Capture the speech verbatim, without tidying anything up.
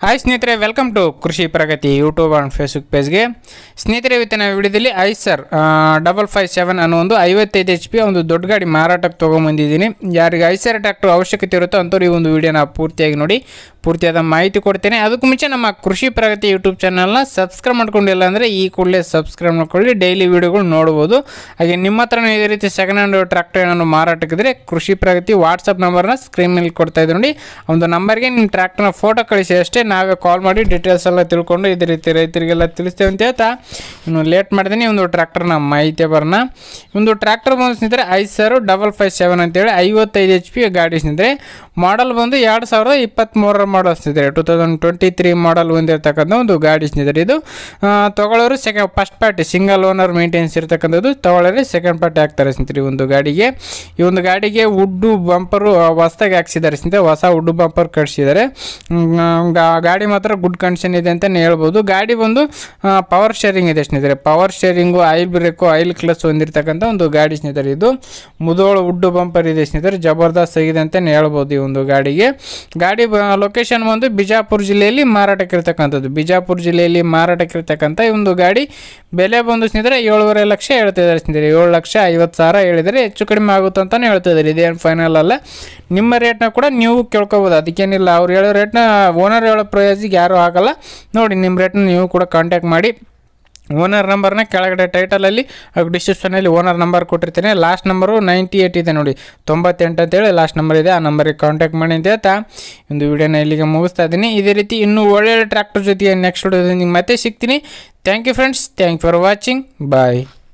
Hi ಸ್ನೇಹಿತರೆ, welcome to Krishi Pragati YouTube and Facebook ಪೇಜ್ಗೆ. ಸ್ನೇಹಿತರೆ, ಇವತ್ತಿನ ವಿಡಿಯೋದಲ್ಲಿ ಐಸರ್ ಡಬಲ್ ಫೈವ್ ಸೆವೆನ್ ಅನ್ನೋ ಒಂದು ಐವತ್ತೈದು ಎಚ್ ಪಿ ಒಂದು ದೊಡ್ಡ ಗಾಡಿ ಮಾರಾಟಕ್ಕೆ ತೊಗೊಂಬಂದಿದ್ದೀನಿ. ಯಾರಿಗೆ ಐಸರ್ ಟ್ರ್ಯಾಕ್ಟರ್ ಅವಶ್ಯಕತೆ ಇರುತ್ತೋ ಅಂಥವ್ರು ಈ ಒಂದು ವಿಡಿಯೋನ ಪೂರ್ತಿಯಾಗಿ ನೋಡಿ, ಪೂರ್ತಿಯಾದ ಮಾಹಿತಿ ಕೊಡ್ತೇನೆ. ಅದಕ್ಕೂ ಮುಂಚೆ ನಮ್ಮ ಕೃಷಿ ಪ್ರಗತಿ ಯೂಟ್ಯೂಬ್ ಚಾನಲ್ನ ಸಬ್ಸ್ಕ್ರೈಬ್ ಮಾಡ್ಕೊಂಡಿಲ್ಲ ಅಂದರೆ ಈ ಕೂಡಲೇ ಸಬ್ಸ್ಕ್ರೈಬ್ ಮಾಡ್ಕೊಳ್ಳಿ, ಡೈಲಿ ವಿಡಿಯೋಗಳು ನೋಡ್ಬೋದು. ಹಾಗೆ ನಿಮ್ಮ ಹತ್ರನೂ ಇದೇ ರೀತಿ ಸೆಕೆಂಡ್ ಹ್ಯಾಂಡ್ ಟ್ರ್ಯಾಕ್ಟರ್ ಏನಾದ್ರು ಮಾರಾಟಕ್ಕಿದ್ರೆ ಕೃಷಿ ಪ್ರಗತಿ ವಾಟ್ಸಪ್ ನಂಬರ್ನ ಸ್ಕ್ರೀನ್ ಮೇಲೆ ಕೊಡ್ತಾ ಇದ್ದು ನೋಡಿ. ಒಂದು ನಂಬರ್ಗೆ ನಿಮ್ಮ ಟ್ರ್ಯಾಕ್ಟರ್ನ ಫೋಟೋ ಕಳಿಸಿ ಅಷ್ಟೇ, ನಾವೇ ಕಾಲ್ ಮಾಡಿ ಡೀಟೇಲ್ಸ್ ಎಲ್ಲ ತಿಳ್ಕೊಂಡು ಇದೇ ರೀತಿ ರೈತರಿಗೆಲ್ಲ ತಿಳಿಸ್ತೇವೆ ಅಂತ ಹೇಳ್ತಾ ಇನ್ನು ಲೇಟ್ ಮಾಡಿದ್ದೀನಿ. ಒಂದು ಟ್ರ್ಯಾಕ್ಟರ್ನ ಮಾಹಿತಿ ಬರೋಣ. ಒಂದು ಟ್ರ್ಯಾಕ್ಟರ್ ಬಂದು ಸ್ನೇಹಿತರೆ ಐಸರು ಡಬಲ್ ಫೈವ್ ಸೆವೆನ್ ಅಂತೇಳಿ ಐವತ್ತೈದು ಎಚ್ ಪಿ ಗಾಡಿ ಸ್ನೇಹಿತರೆ. ಮಾಡಲ್ ಬಂದು ಎರಡು ಸಾವಿರದ ಇಪ್ಪತ್ತ್ಮೂರರ ಮಾಡಲ್ ಸ್ನೇಹಿತರೆ, two thousand twenty three model ಹೊಂದಿರತಕ್ಕಂಥ ಒಂದು ಗಾಡಿ ಸ್ನೇಹಿತರೆ. ಇದು ತೊಗೊಳ್ಳೋರು second first party single owner maintenance ಇರತಕ್ಕಂಥದ್ದು, ತೊಗೊಳ್ಳೋರು ಸೆಕೆಂಡ್ ಪಾರ್ಟಿ ಹಾಕ್ತಾರೆ ಸ್ನೇಹಿತರೆ. ಈ ಒಂದು ಗಾಡಿಗೆ ಈ ಒಂದು ಗಾಡಿಗೆ ಉಡ್ಡು ಬಂಪರು ಹೊಸದಾಗಿ ಹಾಕ್ಸಿದ್ದಾರೆ ಸ್ನೇಹಿತರೆ, ಹೊಸ ಉಡ್ಡು ಬಂಪರ್ ಕಟ್ಸಿದ್ದಾರೆ. ಗಾಡಿ ಮಾತ್ರ ಗುಡ್ ಕಂಡೀಷನ್ ಇದೆ ಅಂತಲೇ ಹೇಳ್ಬೋದು. ಗಾಡಿ ಬಂದು ಪವರ್ ಶೇರಿಂಗ್ ಇದೆ ಸ್ನೇಹಿತರೆ, power sharing, oil brake, oil clutch ಹೊಂದಿರತಕ್ಕಂಥ ಒಂದು ಗಾಡಿ ಸ್ನೇಹಿತರೆ. ಇದು ಮುದೋಳು ಉಡ್ಡು ಬಂಪರ್ ಇದೆ ಸ್ನೇಹಿತರೆ, ಜಬರ್ದಸ್ತ್ ಆಗಿದೆ ಅಂತಲೇ ಹೇಳ್ಬೋದು ಈ ಒಂದು ಗಾಡಿಗೆ. ಗಾಡಿ ಲೊಕೇಶನ್ ಬಂದು ಬಿಜಾಪುರ ಜಿಲ್ಲೆಯಲ್ಲಿ ಮಾರಾಟಕ್ಕಿರ್ತಕ್ಕಂಥದ್ದು, ಬಿಜಾಪುರ ಜಿಲ್ಲೆಯಲ್ಲಿ ಮಾರಾಟಕ್ಕಿರ್ತಕ್ಕಂಥ ಈ ಒಂದು ಗಾಡಿ ಬೆಲೆ ಬಂದು ಸ್ನೇಹಿತರೆ ಏಳುವರೆ ಲಕ್ಷ ಹೇಳ್ತಿದ್ದಾರೆ ಸ್ನೇಹಿತರೆ. ಏಳು ಲಕ್ಷ ಐವತ್ತು ಸಾವಿರ ಹೇಳಿದರೆ, ಹೆಚ್ಚು ಕಡಿಮೆ ಆಗುತ್ತೆ ಅಂತಲೇ ಹೇಳ್ತಿದ್ದಾರೆ. ಇದೇನು ಫೈನಲ್ ಅಲ್ಲ, ನಿಮ್ಮ ರೇಟ್ನ ಕೂಡ ನೀವು ಕೇಳ್ಕೊಬೋದು, ಅದಕ್ಕೇನಿಲ್ಲ. ಅವ್ರು ಹೇಳೋ ರೇಟ್ನ ಓನರ್ ಹೇಳೋ ಪ್ರೈಸಿಗೆ ಯಾರೂ ಆಗಲ್ಲ ನೋಡಿ. ನಿಮ್ಮ ರೇಟ್ನ ನೀವು ಕೂಡ ಕಾಂಟ್ಯಾಕ್ಟ್ ಮಾಡಿ. ಓನರ್ ನಂಬರ್ನ ಕೆಳಗಡೆ ಟೈಟಲಲ್ಲಿ ಹಾಗೂ ಡಿಸ್ಕ್ರಿಪ್ಷನಲ್ಲಿ ಓನರ್ ನಂಬರ್ ಕೊಟ್ಟಿರ್ತೀನಿ. ಲಾಸ್ಟ್ ನಂಬರು ನೈಂಟಿ ಏಯ್ಟ್ ಇದೆ ನೋಡಿ, ತೊಂಬತ್ತೆಂಟು ಅಂತೇಳಿ ಲಾಸ್ಟ್ ನಂಬರ್ ಇದೆ. ಆ ನಂಬರಿಗೆ ಕಾಂಟ್ಯಾಕ್ಟ್ ಮಾಡಿ ಅಂತ ಹೇಳ್ತಾ ಒಂದು ವಿಡಿಯೋನ ಇಲ್ಲಿಗೆ ಮುಗಿಸ್ತಾ ಇದ್ದೀನಿ. ಇದೇ ರೀತಿ ಇನ್ನೂ ಒಳ್ಳೊಳ್ಳೆ ಟ್ರ್ಯಾಕ್ಟರ್ ಜೊತೆಗೆ ನೆಕ್ಸ್ಟ್ ವಿಡಿಯೋದಲ್ಲಿ ನಿಮ್ಗೆ ಮತ್ತೆ ಸಿಗ್ತೀನಿ. Thank you friends, thank you for watching, bye.